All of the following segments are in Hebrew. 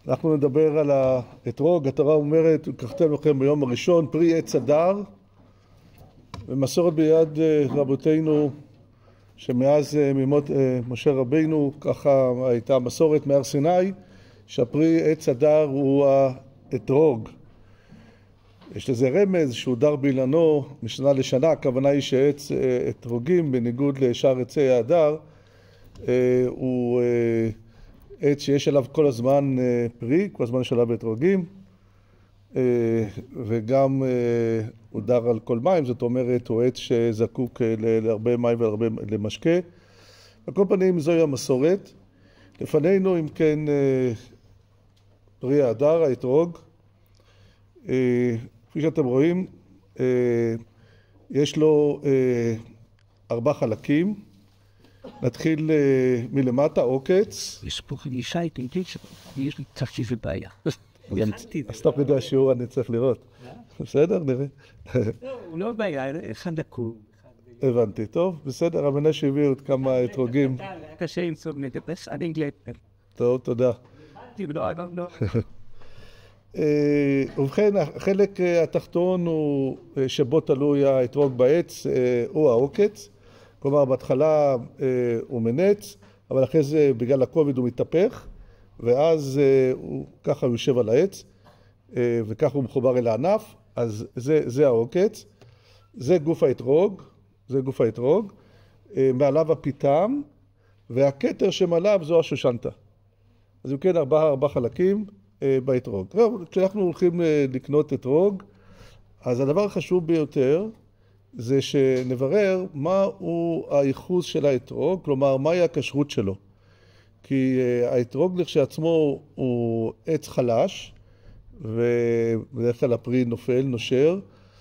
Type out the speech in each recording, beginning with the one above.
אנחנו נדבר על האתרוג. התורה אומרת, לקחתם לכם ביום הראשון פרי עץ הדר, ומסורת ביד רבותינו שמאז מימות משה רבינו ככה הייתה מסורת מהר סיני, שהפרי עץ הדר הוא האתרוג. יש לזה רמז שהוא דר באילנו משנה לשנה. הכוונה היא שעץ אתרוגים בניגוד לשאר עצי ההדר הוא עץ שיש עליו כל הזמן פרי, כל הזמן יש עליו אתרוגים, וגם הוא דר על כל מים, זאת אומרת הוא עץ שזקוק להרבה מים והרבה למשקה. על כל פנים זוהי המסורת. לפנינו אם כן פרי ההדר, האתרוג. כפי שאתם רואים, יש לו 4 חלקים. נתחיל מלמטה, עוקץ. יש פה חמישה איתי, יש לי תחשיב ובעיה. אז תוך כדי השיעור אני צריך לראות. בסדר? נראה. הוא לא בעיה, אחד דקות. הבנתי, טוב, בסדר, המנה שהביאו עוד כמה אתרוגים. קשה למצוא מדפס, אני אנגלית. טוב, תודה. ובכן, החלק התחתון הוא שבו תלוי האתרוג בעץ, הוא העוקץ. כלומר, בהתחלה הוא מנץ, אבל אחרי זה בגלל הכובד הוא מתהפך, ואז ככה הוא יושב על העץ, וככה הוא מחובר אל הענף. אז זה העוקץ, זה גוף האתרוג, מעליו הפיתם, והכתר שמעליו זו השושנתה. אז הוא כן 4 חלקים באתרוג. כשאנחנו הולכים לקנות אתרוג, אז הדבר החשוב ביותר זה שנברר מהו הייחוס של האתרוג, כלומר מהי הכשרות שלו. כי האתרוג לכשעצמו הוא עץ חלש, ובדרך כלל הפרי נופל, נושר,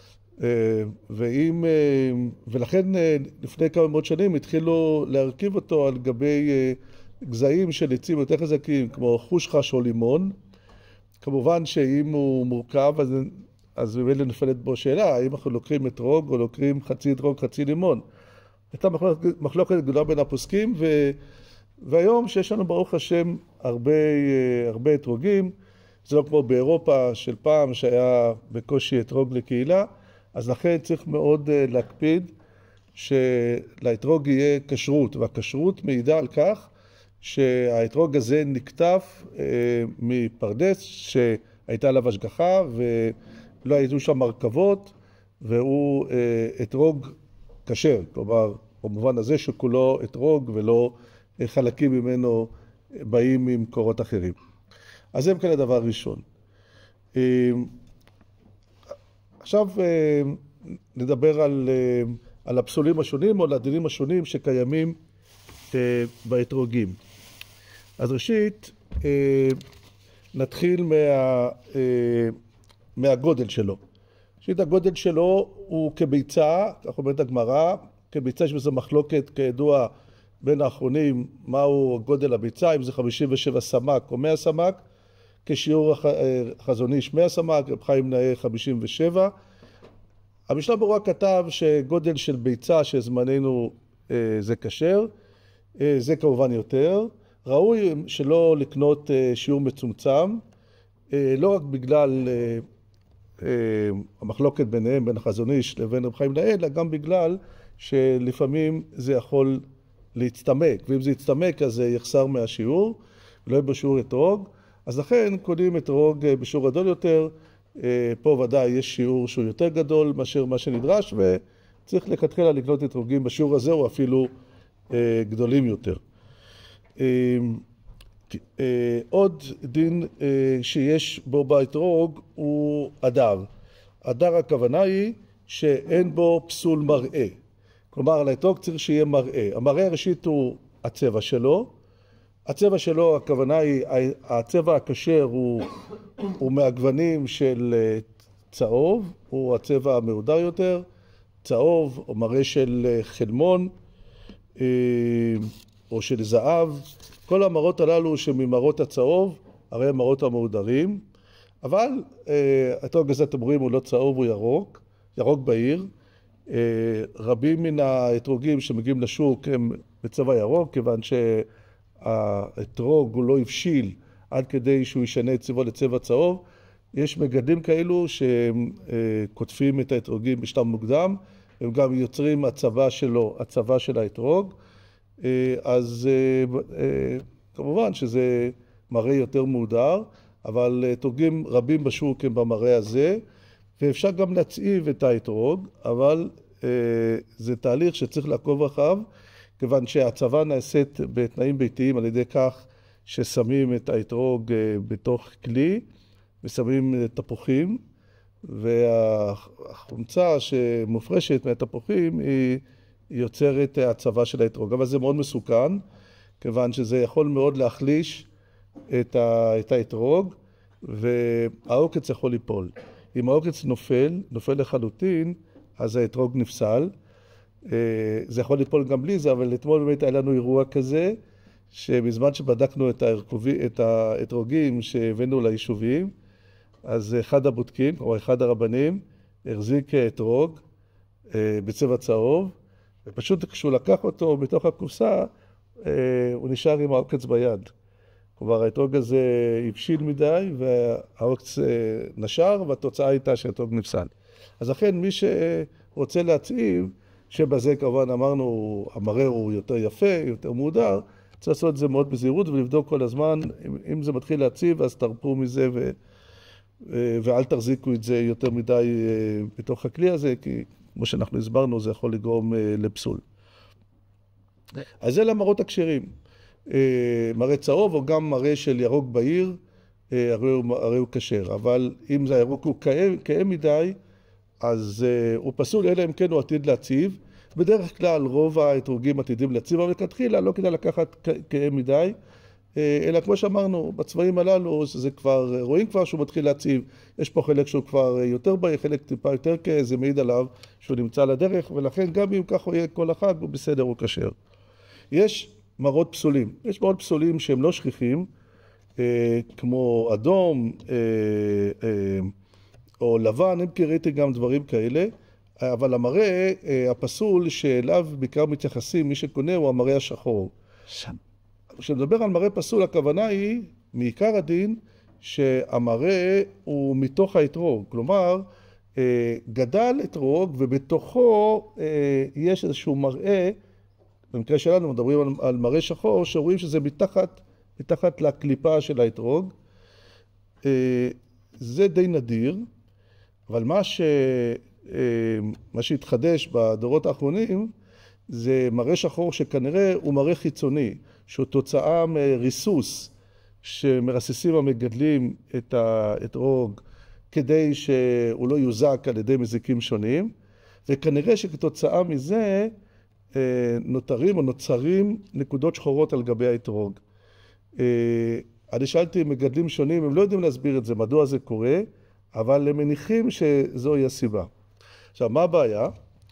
ולכן לפני כמה מאות שנים התחילו להרכיב אותו על גבי גזעים של עצים יותר חזקים, כמו חושחש או לימון. כמובן שאם הוא מורכב, אז באמת נופלת בו שאלה, האם אנחנו לוקחים אתרוג או לוקחים חצי אתרוג, חצי לימון. הייתה מחלוקת גדולה בין הפוסקים, והיום שיש לנו ברוך השם הרבה אתרוגים, זה לא כמו באירופה של פעם שהיה בקושי אתרוג לקהילה, אז לכן צריך מאוד להקפיד שלאתרוג יהיה כשרות, והכשרות מעידה על כך שהאתרוג הזה נקטף מפרדס שהייתה עליו השגחה ולא היו שם מרכבות, והוא אתרוג כשר, כלומר במובן הזה שכולו אתרוג ולא חלקים ממנו באים ממקורות אחרים. אז זה כאן הדבר הראשון. עכשיו נדבר על הפסולים השונים או על הדינים השונים שקיימים באתרוגים. אז ראשית נתחיל מהגודל שלו. ראשית הגודל שלו הוא כביצה, כך אומרת הגמרא, כביצה יש בזה מחלוקת כידוע בין האחרונים מהו גודל הביצה, אם זה 57 סמ"ק או 100 סמ"ק, כשיעור חזון איש 100 סמ"ק, רב חיים נאה 57. המשנה ברורה כתב שגודל של ביצה שזמננו זה כשר, זה כמובן יותר. ראוי שלא לקנות שיעור מצומצם, לא רק בגלל המחלוקת ביניהם, בין החזון איש לבין רב חיים נאה, אלא גם בגלל שלפעמים זה יכול להצטמק, ואם זה יצטמק אז זה יחסר מהשיעור, ולא יהיה בשיעור אתרוג. אז לכן קונים אתרוג בשיעור גדול יותר, פה ודאי יש שיעור שהוא יותר גדול מאשר מה שנדרש, וצריך לכתחילה לקנות אתרוגים בשיעור הזה או אפילו גדולים יותר. עוד דין שיש בו באתרוג הוא הדר. הדר הכוונה היא שאין בו פסול מראה. כלומר, לאתרוג צריך שיהיה מראה. המראה הראשית הוא הצבע שלו. הצבע שלו, הכוונה היא, הצבע הכשר הוא מהגוונים של צהוב, הוא הצבע המהודר יותר, צהוב או מראה של חלמון או של זהב. כל המראות הללו שממראות הצהוב, הרי הם מראות המהודרים, אבל האתרוג הזה אתם רואים הוא לא צהוב, הוא ירוק, ירוק בהיר. רבים מן האתרוגים שמגיעים לשוק הם בצבע ירוק, כיוון שהאתרוג הוא לא הבשיל עד כדי שהוא ישנה את צבעו לצבע צהוב. יש מגדלים כאלו שקוטפים את האתרוגים בשלב מוקדם, הם גם יוצרים הצבה שלו, הצבה של האתרוג, אז כמובן שזה מראה יותר מודר, אבל אתרוגים רבים בשוק הם במראה הזה, ואפשר גם להצעיב את האתרוג, אבל זה תהליך שצריך לעקוב אחריו, כיוון שההצבה נעשית בתנאים ביתיים על ידי כך ששמים את האתרוג בתוך כלי, ושמים תפוחים, והחומצה שמופרשת מהתפוחים היא יוצרת הצבה של האתרוג. אבל זה מאוד מסוכן, כיוון שזה יכול מאוד להחליש את האתרוג, והעוקץ יכול ליפול. אם העוקץ נופל לחלוטין, אז האתרוג נפסל. זה יכול ליפול גם בלי זה, אבל אתמול באמת היה לנו אירוע כזה, שבזמן שבדקנו את האתרוגים שהבאנו ליישובים, אז אחד הבודקים, או אחד הרבנים, החזיק אתרוג בצבע צהוב, ופשוט כשהוא לקח אותו בתוך הקופסה, הוא נשאר עם העוקץ ביד. כלומר, האתרוג הזה הבשיל מדי, והעוקץ נשר, והתוצאה הייתה שהאתרוג נפסל. אז לכן, מי שרוצה להצעיב, שבזה כמובן אמרנו, המראה הוא יותר יפה, יותר מודר, צריך לעשות את זה מאוד בזהירות ולבדוק כל הזמן, אם זה מתחיל להציב, אז תרפו מזה ואל תחזיקו את זה יותר מדי בתוך הכלי הזה, כי כמו שאנחנו הסברנו, זה יכול לגרום לפסול. אז זה למראות הכשרים. מראה צהוב או גם מראה של ירוק בהיר, הרי הוא כשר. אבל אם זה הירוק הוא כהה מדי, אז הוא פסול, אלא אם כן הוא עתיד להציב. בדרך כלל רוב האתרוגים עתידים להציב, אבל לכתחילה לא כדאי לקחת כהה מדי, אלא כמו שאמרנו, בצבעים הללו, זה כבר, רואים כבר שהוא מתחיל להציב. יש פה חלק שהוא כבר יותר בהיר, חלק טיפה יותר כהה, זה מעיד עליו שהוא נמצא על הדרך, ולכן גם אם כך הוא יהיה כל החג, הוא בסדר, הוא כשר. יש מראות פסולים. יש מראות פסולים שהם לא שכיחים, כמו אדום או לבן, אם כי ראיתי גם דברים כאלה, אבל המראה הפסול שאליו בעיקר מתייחסים, מי שקונה הוא המראה השחור. כשנדבר על מראה פסול, הכוונה היא, מעיקר הדין, שהמראה הוא מתוך האתרוג. כלומר, גדל אתרוג ובתוכו יש איזשהו מראה, במקרה שלנו מדברים על מראה שחור, שרואים שזה מתחת לקליפה של האתרוג. זה די נדיר, אבל מה שהתחדש בדורות האחרונים, זה מראה שחור שכנראה הוא מראה חיצוני, שהוא תוצאה מריסוס שמרססים המגדלים את האתרוג כדי שהוא לא יוזק על ידי מזיקים שונים, וכנראה שכתוצאה מזה נותרים או נוצרים נקודות שחורות על גבי האתרוג. אני שאלתי מגדלים שונים, הם לא יודעים להסביר את זה, מדוע זה קורה, אבל הם מניחים שזוהי הסיבה. עכשיו, מה הבעיה?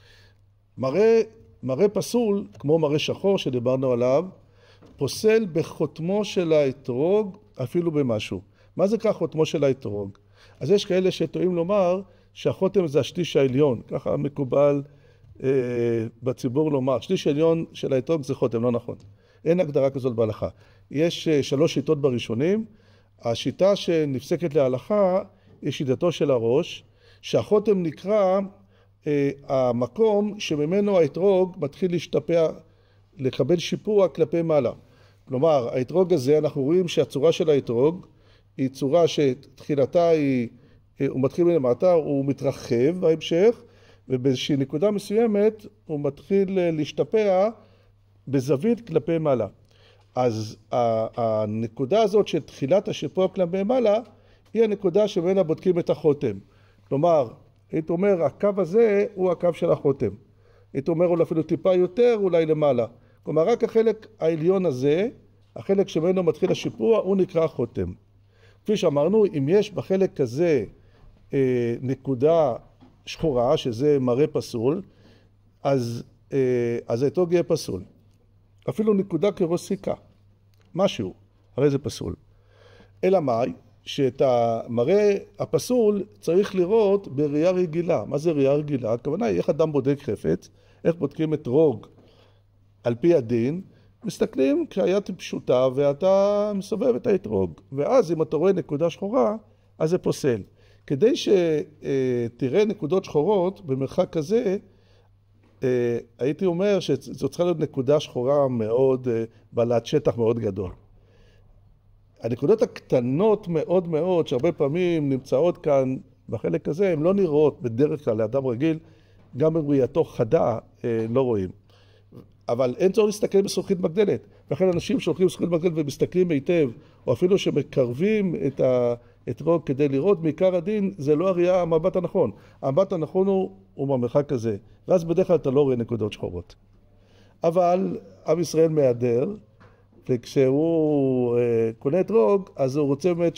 מראה פסול, כמו מראה שחור שדיברנו עליו, פוסל בחותמו של האתרוג אפילו במשהו. מה זה כך חותמו של האתרוג? אז יש כאלה שטועים לומר שהחותם זה השליש העליון, ככה מקובל בציבור לומר, שליש העליון של האתרוג זה חותם, לא נכון. אין הגדרה כזאת בהלכה. יש 3 שיטות בראשונים, השיטה שנפסקת להלכה היא שיטתו של הראש, שהחותם נקרא המקום שממנו האתרוג מתחיל להשתפע, לקבל שיפוע כלפי מעלה. כלומר, האתרוג הזה, אנחנו רואים שהצורה של האתרוג היא צורה שתחילתה הוא מתחיל מלמטה, הוא מתרחב בהמשך, ובאיזושהי נקודה מסוימת הוא מתחיל להשתפע בזווית כלפי מעלה. אז הנקודה הזאת של תחילת השיפוע כלפי מעלה, היא הנקודה שממנה בודקים את החותם. כלומר, היית אומר, הקו הזה הוא הקו של החותם. היית אומר, אולי אפילו טיפה יותר, אולי למעלה. כלומר, רק החלק העליון הזה, החלק שממנו מתחיל השיפוע, הוא נקרא חותם. כפי שאמרנו, אם יש בחלק הזה נקודה שחורה, שזה מראה פסול, אז האתרוג יהיה פסול. אפילו נקודה כראש סיכה, משהו, הרי זה פסול. אלא מאי? שאת המראה הפסול צריך לראות בראייה רגילה. מה זה ראייה רגילה? הכוונה היא איך אדם בודק חפץ, איך בודקים אתרוג על פי הדין, מסתכלים כשהיד פשוטה ואתה מסובב את האתרוג, ואז אם אתה רואה נקודה שחורה, אז זה פוסל. כדי שתראה נקודות שחורות במרחק כזה, הייתי אומר שזו צריכה להיות נקודה שחורה מאוד, בעלת שטח מאוד גדול. הנקודות הקטנות מאוד מאוד, שהרבה פעמים נמצאות כאן בחלק הזה, הן לא נראות בדרך כלל לאדם רגיל, גם בראייתו חדה לא רואים. אבל אין צורך להסתכל בזכוכית מגדלת. לכן אנשים שהולכים בזכוכית מגדלת ומסתכלים היטב, או אפילו שמקרבים את האתרוג כדי לראות מעיקר הדין, זה לא הראייה המבט הנכון. המבט הנכון הוא במרחק הזה. ואז בדרך כלל אתה לא רואה נקודות שחורות. אבל עם ישראל מהדר, וכשהוא קונה אתרוג, אז הוא רוצה באמת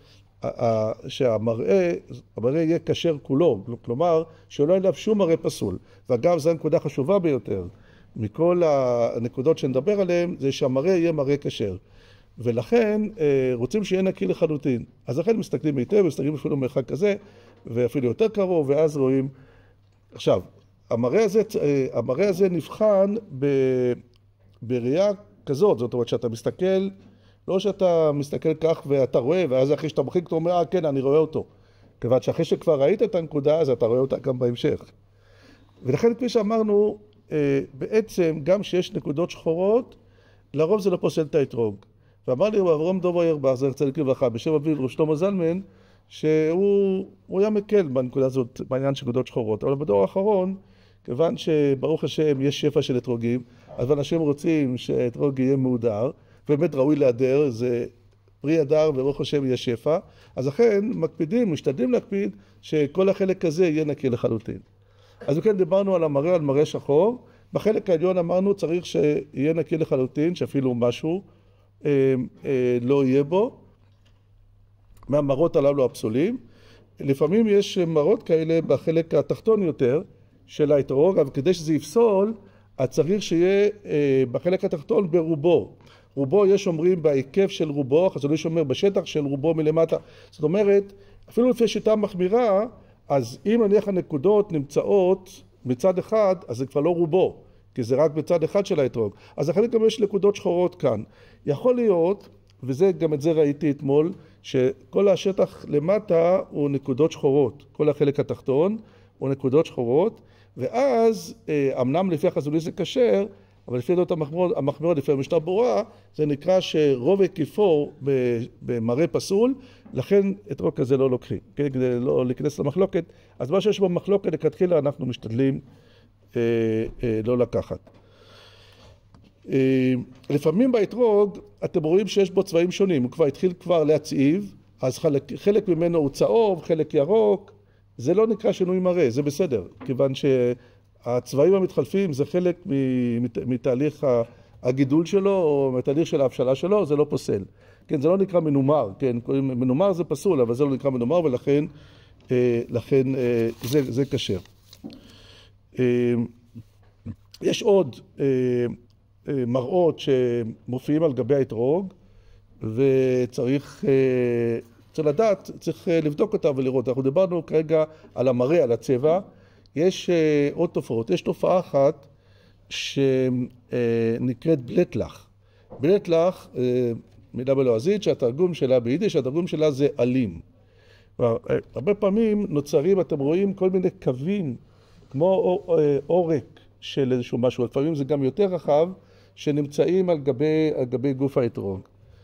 שהמראה יהיה כשר כולו. כלומר, שלא יהיה עליו שום מראה פסול. ואגב, זו הנקודה חשובה ביותר. מכל הנקודות שנדבר עליהן, זה שהמראה יהיה מראה כשר. ולכן רוצים שיהיה נקי לחלוטין. אז לכן מסתכלים היטב, מסתכלים אפילו מרחק כזה, ואפילו יותר קרוב, ואז רואים. עכשיו, המראה הזה נבחן בראייה כזאת, זאת אומרת שאתה מסתכל, לא שאתה מסתכל כך ואתה רואה, ואז אחרי שאתה מרחיק אתה אומר, כן, אני רואה אותו. כיוון שאחרי שכבר ראית את הנקודה, אז אתה רואה אותה גם בהמשך. ולכן כפי שאמרנו, בעצם גם שיש נקודות שחורות, לרוב זה לא פוסל את האתרוג. ואמר לי אברהם דוב אוירבך, זה צדיק לברכה, בשם אביו רב שלמה זלמן, שהוא היה מקל בנקודה הזאת, בעניין של נקודות שחורות. אבל בדור האחרון, כיוון שברוך השם יש שפע של אתרוגים, אז אנשים רוצים שהאתרוג יהיה מהודר, ובאמת ראוי להדר, זה פרי הדר וברוך השם יהיה שפע, אז לכן מקפידים, משתדלים להקפיד, שכל החלק הזה יהיה נקי לחלוטין. אז כן דיברנו על המראה, על מראה שחור, בחלק העליון אמרנו צריך שיהיה נקי לחלוטין, שאפילו משהו לא יהיה בו, מהמראות הללו הפסולים. לפעמים יש מראות כאלה בחלק התחתון יותר של האתרוג, אבל כדי שזה יפסול, אז צריך שיהיה בחלק התחתון ברובו. רובו יש אומרים בהיקף של רובו, אז יש אומר בשטח של רובו מלמטה. זאת אומרת, אפילו לפי שיטה מחמירה, אז אם נניח הנקודות נמצאות מצד אחד, אז זה כבר לא רובו, כי זה רק בצד אחד של האתרוג. אז אחרי גם יש נקודות שחורות כאן. יכול להיות, גם את זה ראיתי אתמול, שכל השטח למטה הוא נקודות שחורות. כל החלק התחתון הוא נקודות שחורות, ואז אמנם לפי החזוני זה כשר, אבל לפי דעות המחמירות, לפי המשנה ברורה, זה נקרא שרוב היקפו במראה פסול, לכן אתרוג כזה לא לוקחים, כדי לא להיכנס למחלוקת. אז מה שיש במחלוקת לכתחילה אנחנו משתדלים לא לקחת. לפעמים באתרוג אתם רואים שיש בו צבעים שונים, הוא כבר התחיל להצעיב, אז חלק ממנו הוא צהוב, חלק ירוק, זה לא נקרא שינוי מראה, זה בסדר, כיוון שהצבעים המתחלפים זה חלק מתהליך הגידול שלו או מתהליך של ההבשלה שלו, זה לא פוסל. כן, זה לא נקרא מנומר, כן, מנומר זה פסול, אבל זה לא נקרא מנומר ולכן זה כשר. יש עוד מראות שמופיעים על גבי האתרוג, וצריך לדעת, צריך לבדוק אותה ולראות. אנחנו דיברנו כרגע על המראה, על הצבע. יש עוד תופעות. יש תופעה אחת שנקראת בלטלח. בלטלח, מילה בלועזית, שהתרגום שלה ביידיש, התרגום שלה זה אלים. הרבה פעמים נוצרים, אתם רואים, כל מיני קווים, כמו עורק של איזשהו משהו. לפעמים זה גם יותר רחב, שנמצאים על גבי גוף האתרוג.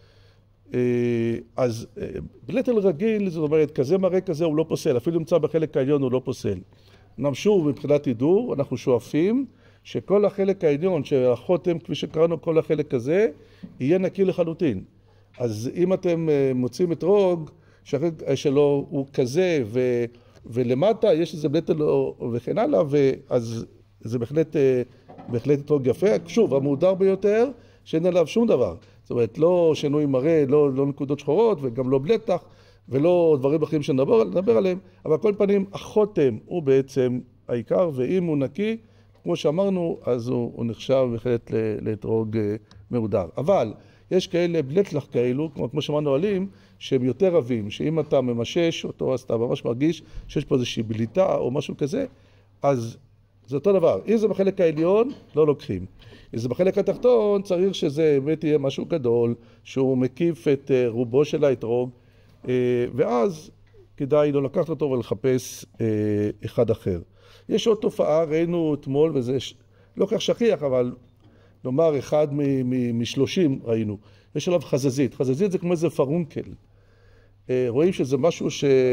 אז בלטל רגיל, זאת אומרת, כזה מראה כזה הוא לא פוסל, אפילו נמצא בחלק העליון הוא לא פוסל. נמשור מבחינת הידור, אנחנו שואפים שכל החלק העליון, שהחותם, כפי שקראנו, כל החלק הזה, יהיה נקי לחלוטין. אז אם אתם מוצאים אתרוג, שהחלק שלו הוא כזה, ולמטה יש איזה בלטל וכן הלאה, אז זה בהחלט אתרוג יפה. שוב, המהודר ביותר, שאין עליו שום דבר. זאת אומרת, לא שינוי מראה, לא נקודות שחורות, וגם לא בלטח, ולא דברים אחרים שנדבר עליהם, אבל כל פנים, החותם הוא בעצם העיקר, ואם הוא נקי, כמו שאמרנו, אז הוא נחשב בהחלט לאתרוג מהודר. אבל יש כאלה בלטלח כאלו, כמו שאמרנו עלים, שהם יותר רבים, שאם אתה ממשש אותו, אז אתה ממש מרגיש שיש פה איזושהי בליטה או משהו כזה, אז זה אותו דבר. אם זה בחלק העליון, לא לוקחים. אם זה בחלק התחתון, צריך שזה באמת יהיה משהו גדול, שהוא מקיף את רובו של האתרוג, ואז כדאי לא לקחת אותו ולחפש אחד אחר. יש עוד תופעה, ראינו אתמול, וזה לא כך שכיח, אבל נאמר אחד מ-30 ראינו. יש עליו חזזית. חזזית זה כמו איזה פרונקל. רואים שזה משהו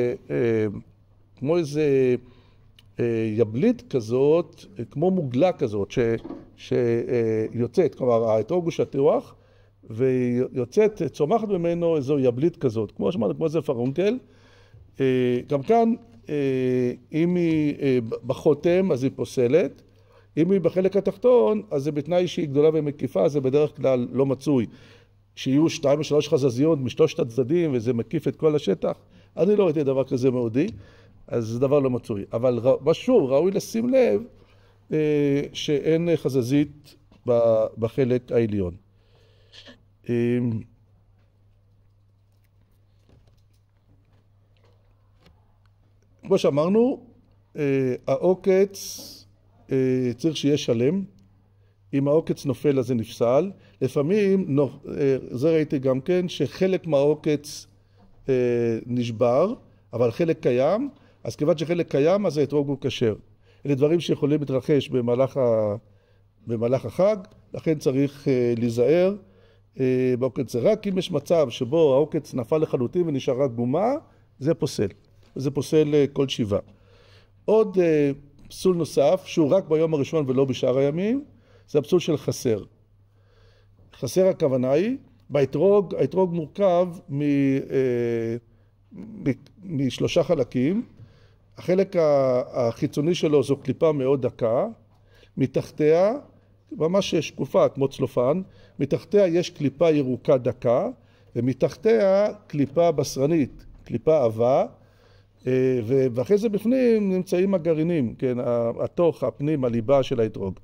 כמו איזה יבלית כזאת, כמו מוגלה כזאת, שיוצאת, כלומר האתרוג הוא שטוח, ויוצאת, צומחת ממנו איזו יבלית כזאת, כמו שאמרנו, כמו איזה פרונקל. גם כאן, אם היא בחותם, אז היא פוסלת. אם היא בחלק התחתון, אז זה בתנאי שהיא גדולה ומקיפה, זה בדרך כלל לא מצוי. שיהיו 2 או 3 חזזיות משלושת הצדדים, וזה מקיף את כל השטח, אני לא ראיתי דבר כזה מאודי, אז זה דבר לא מצוי. אבל שוב, ראוי לשים לב שאין חזזית בחלק העליון. כמו שאמרנו, העוקץ צריך שיהיה שלם. אם העוקץ נופל אז זה נפסל. לפעמים, זה ראיתי גם כן, שחלק מהעוקץ נשבר, אבל חלק קיים, אז כיוון שחלק קיים, אז האתרוג הוא כשר. אלה דברים שיכולים להתרחש במהלך החג, לכן צריך להיזהר בעוקץ. רק אם יש מצב שבו העוקץ נפל לחלוטין ונשאר רק גומה, זה פוסל. זה פוסל כל 7. עוד פסול נוסף, שהוא רק ביום הראשון ולא בשאר הימים, זה הפסול של חסר. חסר הכוונה היא, האתרוג מורכב מ3 חלקים. החלק החיצוני שלו זו קליפה מאוד דקה, מתחתיה, ממש שקופה כמו צלופן, מתחתיה יש קליפה ירוקה דקה, ומתחתיה קליפה בשרנית, קליפה עבה, ואחרי זה בפנים נמצאים הגרעינים, כן, התוך, הפנים, הליבה של האתרוג.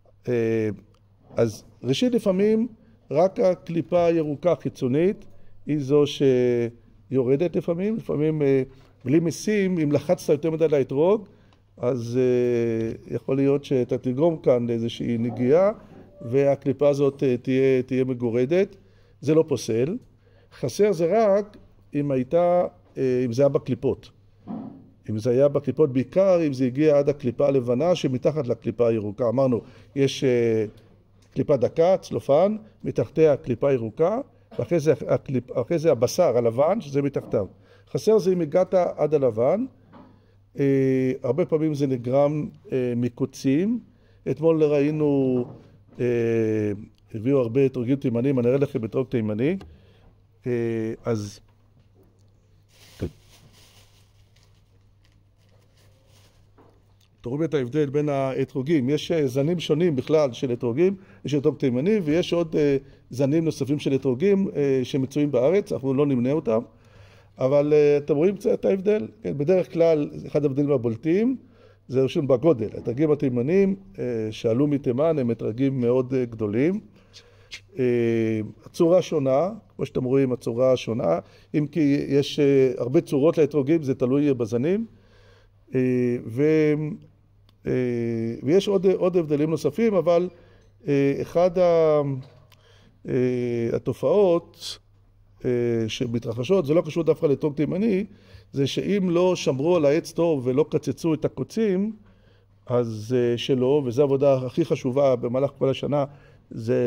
אז ראשית לפעמים רק הקליפה הירוקה החיצונית היא זו שיורדת לפעמים בלי משים, אם לחצת יותר מדי לאתרוג, אז יכול להיות שאתה תגרום כאן לאיזושהי נגיעה, והקליפה הזאת תהיה מגורדת. זה לא פוסל. חסר זה רק אם זה היה בקליפות. אם זה היה בקליפות בעיקר, אם זה הגיע עד הקליפה הלבנה שמתחת לקליפה הירוקה. אמרנו, יש קליפה דקה, צלופן, מתחתיה קליפה ירוקה, ואחרי זה הבשר הלבן, שזה מתחתיו. חסר זה אם הגעת עד הלבן, הרבה פעמים זה נגרם מקוצים. אתמול ראינו, הביאו הרבה אתרוגים תימנים, אני אראה לכם אתרוג תימני, אז תראו את ההבדל בין האתרוגים. יש זנים שונים בכלל של אתרוגים, יש אתרוג תימני ויש עוד זנים נוספים של אתרוגים שמצויים בארץ, אנחנו לא נמנה אותם, אבל אתם רואים קצת את ההבדל? בדרך כלל, אחד ההבדלים הבולטים זה ראשון בגודל. האתרוגים התימנים שעלו מתימן הם אתרוגים מאוד גדולים. הצורה שונה, כמו שאתם רואים, הצורה שונה, אם כי יש הרבה צורות לאתרוגים, זה תלוי בזנים. ויש עוד הבדלים נוספים, אבל אחד התופעות שמתרחשות, זה לא קשור דווקא לאתרוג תימני, זה שאם לא שמרו על העץ טוב ולא קצצו את הקוצים, אז שלא, וזו העבודה הכי חשובה במהלך כל השנה, זה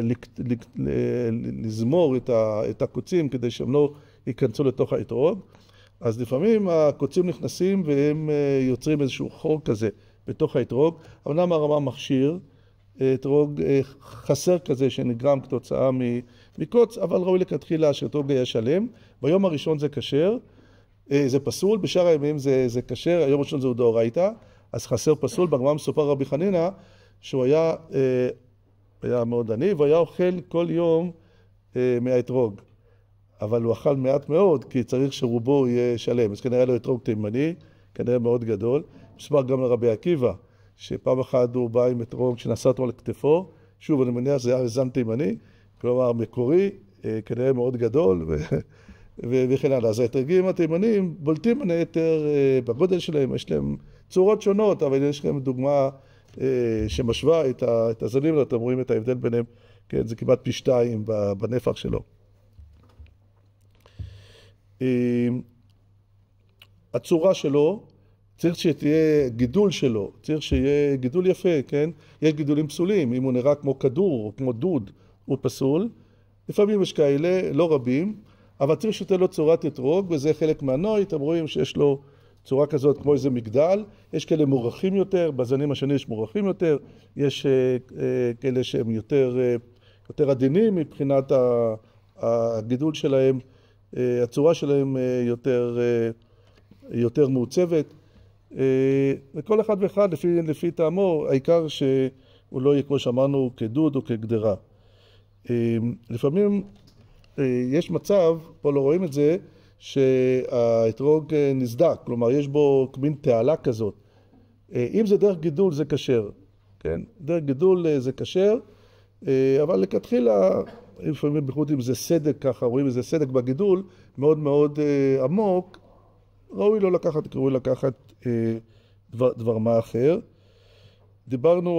לזמור את הקוצים כדי שהם לא ייכנסו לתוך האתרוג. אז לפעמים הקוצים נכנסים והם יוצרים איזשהו חור כזה בתוך האתרוג, אבל למה הרמה מכשיר, אתרוג חסר כזה שנגרם כתוצאה מקוץ, אבל ראוי לכתחילה שאתרוג יהיה שלם. ביום הראשון זה כשר, זה פסול, בשאר הימים זה כשר, היום הראשון זה דאורייתא, אז חסר פסול. בגמרא מסופר רבי חנינא שהוא היה מאוד עני, והיה אוכל כל יום מהאתרוג. אבל הוא אכל מעט מאוד, כי צריך שרובו יהיה שלם. אז כנראה לו אתרוג תימני, כנראה מאוד גדול. מסופר גם לרבי עקיבא, שפעם אחת הוא בא עם אתרוג שנשא אותו על כתפו, שוב אני מניח שזה היה זן תימני, כלומר מקורי, כנראה מאוד גדול, וכן הלאה. אז האתרוגים התימנים בולטים בין היתר בגודל שלהם, יש להם צורות שונות, אבל יש להם דוגמה שמשווה את הזנים, אתם רואים את ההבדל ביניהם, כן, זה כמעט פי 2 בנפח שלו. הצורה שלו, צריך שתהיה גידול שלו, צריך שיהיה גידול יפה, כן? יש גידולים פסולים, אם הוא נראה כמו כדור או כמו דוד, הוא פסול. לפעמים יש כאלה, לא רבים, אבל צריך שתהיה לו צורת אתרוג, וזה חלק מהנוי. אתם רואים שיש לו צורה כזאת כמו איזה מגדל, יש כאלה מורחים יותר, בזנים השני יש מורחים יותר, יש כאלה שהם יותר עדינים מבחינת הגידול שלהם, הצורה שלהם יותר מעוצבת, וכל אחד ואחד לפי טעמו, העיקר שהוא לא יהיה כמו שאמרנו כדוד או כגדרה. לפעמים יש מצב, פה לא רואים את זה, שהאתרוג נסדק, כלומר יש בו מין תעלה כזאת. אם זה דרך גידול זה כשר, כן? דרך גידול זה כשר, אבל לכתחילה, לפעמים בייחוד אם זה סדק ככה, רואים איזה סדק בגידול מאוד מאוד עמוק, ראוי לא לקחת, קראוי לקחת דבר מה אחר. דיברנו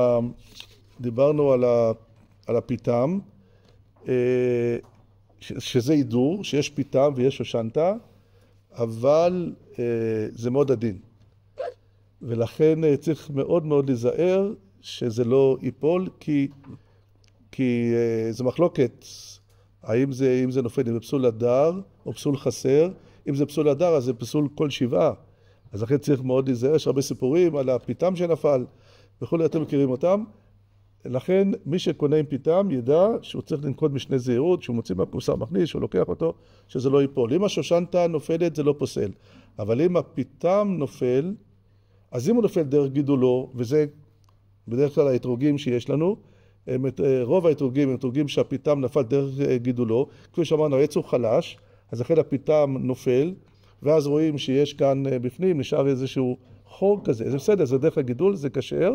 על הפיתם, שזה הידור, שיש פיתם ויש שושנתה, אבל זה מאוד עדין. ולכן צריך מאוד מאוד להיזהר שזה לא ייפול, כי זה מחלוקת, אם זה נופל, אם זה פסול הדר או פסול חסר. אם זה פסול הדר, אז זה פסול כל 7. אז לכן צריך מאוד להיזהר, יש הרבה סיפורים על הפיתם שנפל, וכולי, אתם מכירים אותם. לכן מי שקונה עם פיתם ידע שהוא צריך לנקוט משנה זהירות, שהוא מוציא מהקופסה מכניס, שהוא לוקח אותו, שזה לא ייפול. אם השושנתה נופלת זה לא פוסל, אבל אם הפיתם נופל, אז אם הוא נופל דרך גידולו, וזה בדרך כלל האתרוגים שיש לנו, רוב האתרוגים הם אתרוגים שהפיתם נפל דרך גידולו, כפי שאמרנו, העץ הוא חלש, אז אחרי הפיתם נופל, ואז רואים שיש כאן בפנים, נשאר איזשהו חור כזה, זה בסדר, זה דרך הגידול, זה כשר,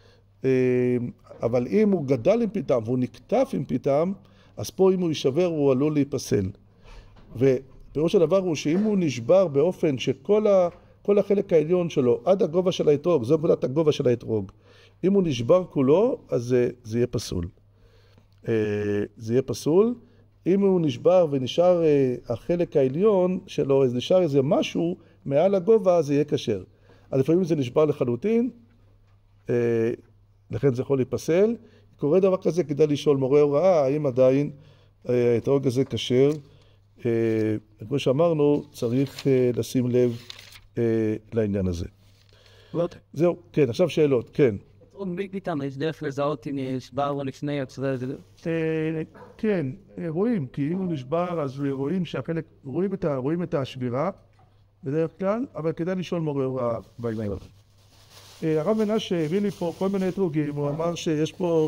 אבל אם הוא גדל עם פיתם והוא נקטף עם פיתם, אז פה אם הוא יישבר הוא עלול להיפסל. ופירוש הדבר הוא שאם הוא נשבר באופן שכל החלק העליון שלו עד הגובה של האתרוג, זו נקודת הגובה של האתרוג, אם הוא נשבר כולו, אז זה יהיה פסול. זה יהיה פסול. אם הוא נשבר ונשאר החלק העליון שלו, אז נשאר איזה משהו מעל הגובה, זה יהיה כשר. אז לפעמים זה נשבר לחלוטין, לכן זה יכול להיפסל. קורה דבר כזה, כדאי לשאול מורה הוראה, האם עדיין האתרוג הזה כשר. כמו שאמרנו, צריך לשים לב לעניין הזה. זהו, כן, עכשיו שאלות, כן. פתאום יש דרך לזהות אם נשבר לו לפני הצדה. כן, רואים, כי אם הוא נשבר אז רואים רואים את השבירה בדרך כלל, אבל כדאי לשאול מורה הוראה בעניין הזה. הרב מנשה הביא לי פה כל מיני אתרוגים, הוא אמר שיש פה,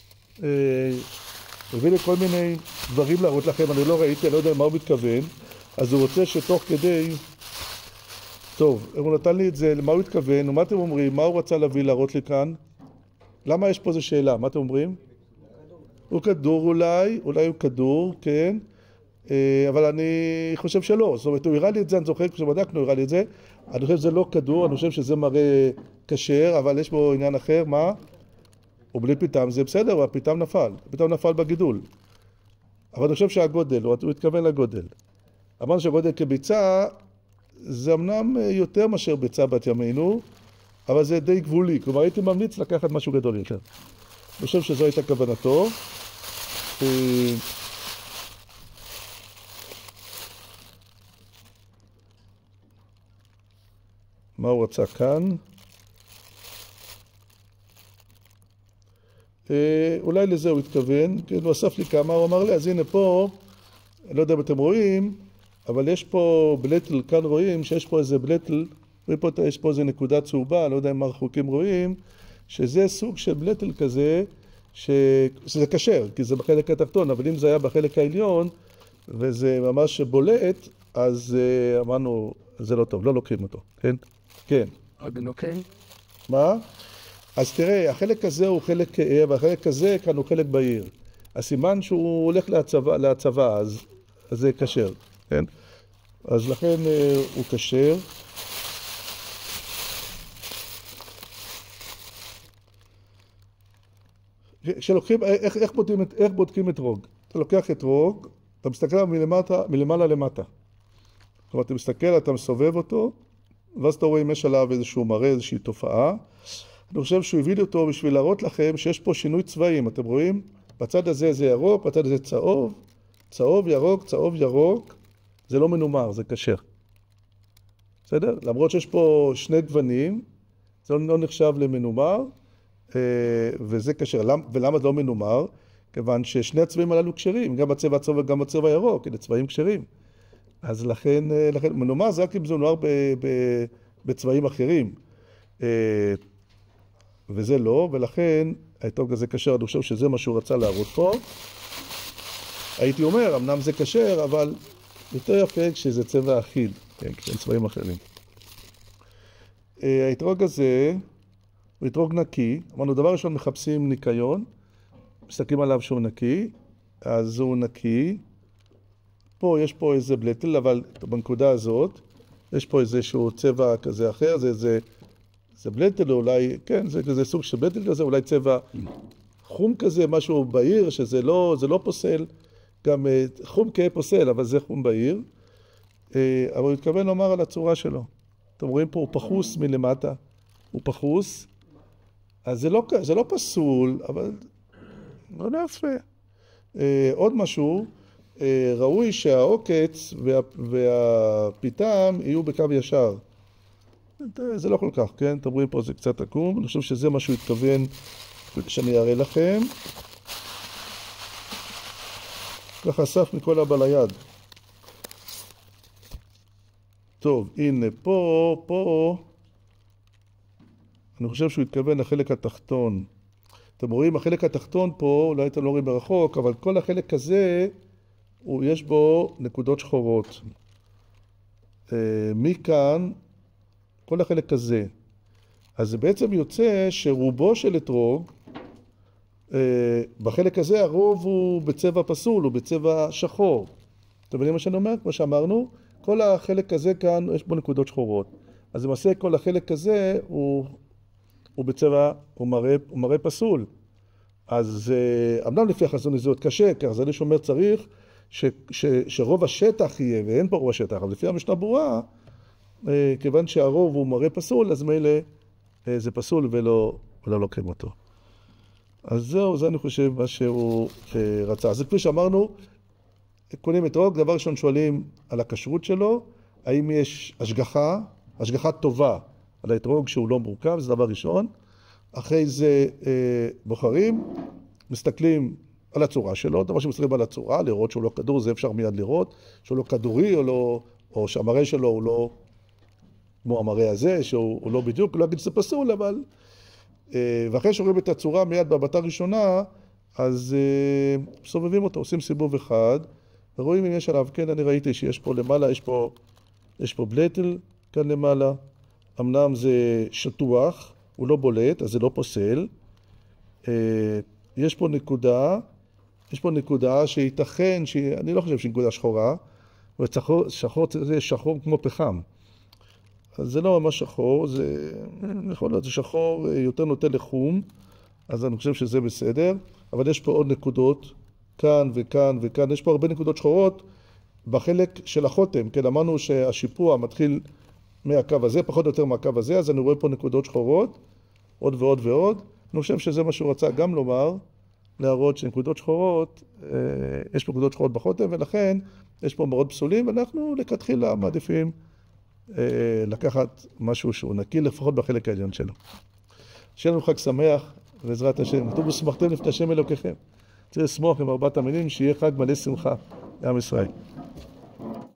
הביא לי כל מיני דברים להראות לכם, אני לא ראיתי, אני לא יודע מה הוא מתכוון, אז הוא רוצה שתוך כדי, טוב, הוא נתן לי את זה, למה הוא התכוון, ומה אתם אומרים, מה הוא רצה להראות לי כאן? למה יש פה איזו שאלה, מה אתם אומרים? הוא כדור אולי הוא כדור, כן, אבל אני חושב שלא, זאת אומרת, הוא הראה לי את זה, אני זוכר כשבדקנו, הוא הראה לי את זה, אני חושב שזה לא כדור, אני חושב שזה מראה כשר, אבל יש בו עניין אחר, מה? הוא בלי פיתם, זה בסדר, אבל הפיתם נפל בגידול. אבל אני חושב שהגודל, הוא התכוון לגודל. אמרנו שהגודל כביצה, זה אמנם יותר מאשר ביצה בת ימינו, אבל זה די גבולי, כלומר הייתי ממליץ לקחת משהו גדול יותר. אני חושב שזו הייתה כוונתו. מה הוא רצה כאן? אולי לזה הוא התכוון, הוא אסף לי כמה, הוא אמר לי, אז הנה פה, אני לא יודע אם אתם רואים, אבל יש פה בלטל, כאן רואים שיש פה איזה בלטל, יש פה איזה נקודה צהובה, לא יודע אם הרחוקים רואים, שזה סוג של בלטל כזה, שזה כשר, כי זה בחלק התחתון, אבל אם זה היה בחלק העליון, וזה ממש בולט, אז אמרנו, זה לא טוב, לא לוקחים אותו, כן? כן. אוקיי. מה? אז תראה, החלק הזה הוא חלק כהה, והחלק הזה כאן הוא חלק בהיר. הסימן שהוא הולך להצבה, אז זה כשר, כן? אז לכן הוא כשר. כשלוקחים, איך בודקים אתרוג? אתה לוקח אתרוג, אתה מסתכל מלמעלה למטה. כלומר, אתה מסתכל, אתה מסובב אותו, ואז אתה רואה אם יש עליו איזשהו מראה, איזושהי תופעה. אני חושב שהוא הביא לי אותו בשביל להראות לכם שיש פה שינוי צבעים. אתם רואים? בצד הזה זה ירוק, בצד הזה צהוב, צהוב ירוק, צהוב ירוק. זה לא מנומר, זה כשר. בסדר? למרות שיש פה שני גוונים, זה לא נחשב למנומר, וזה כשר. ולמה זה לא מנומר? כיוון ששני הצבעים הללו כשרים, גם בצבע הצהוב וגם בצבע הירוק, אלה צבעים כשרים. אז לכן מנומר זה רק אם זה מנומר בצבעים אחרים. וזה לא, ולכן האתרוג הזה כשר, אני חושב שזה מה שהוא רצה להראות פה. הייתי אומר, אמנם זה כשר, אבל יותר יפה כשזה צבע אחיד, כן, כשאין צבעים אחרים. האתרוג הזה הוא אתרוג נקי. אמרנו, דבר ראשון מחפשים ניקיון, מסתכלים עליו שהוא נקי, אז הוא נקי. פה יש פה איזה בלטל, אבל בנקודה הזאת יש פה איזשהו צבע כזה אחר, זה בלטל אולי, כן, זה כזה סוג של בלטל כזה, אולי צבע חום כזה, משהו בהיר, שזה לא פוסל, גם חום כפוסל, אבל זה חום בהיר. אבל הוא התכוון לומר על הצורה שלו. אתם רואים פה, הוא פחוס מלמטה, הוא פחוס, אז זה לא פסול, אבל לא יפה. עוד משהו, ראוי שהעוקץ והפיתם יהיו בקו ישר. זה לא כל כך, כן? אתם רואים פה זה קצת עקום, אני חושב שזה מה שהוא התכוון שאני אראה לכם. ככה אסף מכל הבא ליד. טוב, הנה פה, אני חושב שהוא התכוון לחלק התחתון. אתם רואים, החלק התחתון פה, אולי אתם לא רואים ברחוק, אבל כל החלק הזה, יש בו נקודות שחורות. מכאן, כל החלק הזה. אז זה בעצם יוצא שרובו של אתרוג, בחלק הזה הרוב הוא בצבע פסול, הוא בצבע שחור. אתם מבינים מה שאני אומר? כמו שאמרנו, כל החלק הזה כאן יש בו נקודות שחורות. אז למעשה כל החלק הזה הוא בצבע, הוא מראה פסול. אז אמנם לפי החזון הזה עוד קשה, כי החזון אומר צריך שרוב השטח יהיה, ואין פה רוב השטח, אבל לפי המשנה ברורה, כיוון שהרוב הוא מראה פסול, אז מילא זה פסול ולא לוקחים אותו. אז זהו, זה אני חושב מה שהוא רצה. אז כפי שאמרנו, קונים אתרוג, דבר ראשון שואלים על הכשרות שלו, האם יש השגחה טובה על האתרוג שהוא לא מורכב, זה דבר ראשון. אחרי זה בוחרים, מסתכלים על הצורה שלו, דבר שמסתכלים על הצורה, לראות שהוא לא כדור, זה אפשר מיד לראות, שהוא לא כדורי או שהמראה שלו הוא לא כמו המראה הזה, שהוא לא בדיוק, לא אגיד שזה פסול, אבל... ואחרי שרואים את הצורה מיד בהבטה ראשונה, אז סובבים אותו, עושים סיבוב אחד, ורואים אם יש עליו, כן, אני ראיתי שיש פה למעלה, יש פה בלטל כאן למעלה, אמנם זה שטוח, הוא לא בולט, אז זה לא פוסל. יש פה נקודה שייתכן, אני לא חושב שהיא נקודה שחורה, אבל זה שחור כמו פחם. אז זה לא ממש שחור, זה יכול להיות, זה שחור יותר נוטה לחום, אז אני חושב שזה בסדר, אבל יש פה עוד נקודות, כאן וכאן וכאן, יש פה הרבה נקודות שחורות בחלק של החותם, כן, אמרנו שהשיפוע מתחיל מהקו הזה, פחות או יותר מהקו הזה, אז אני רואה פה נקודות שחורות, עוד ועוד ועוד, אני חושב שזה מה שהוא רצה גם לומר, להראות שנקודות שחורות, יש פה נקודות שחורות בחותם, ולכן יש פה מאוד פסולים, ואנחנו לכתחילה מעדיפים לקחת משהו שהוא נקי, לפחות בחלק העליון שלו. שיהיה לנו חג שמח, בעזרת השם. כתוב ושמחתם לפני השם אלוקיכם. צריך לשמוח עם ארבעת המינים, שיהיה חג מלא שמחה לעם ישראל.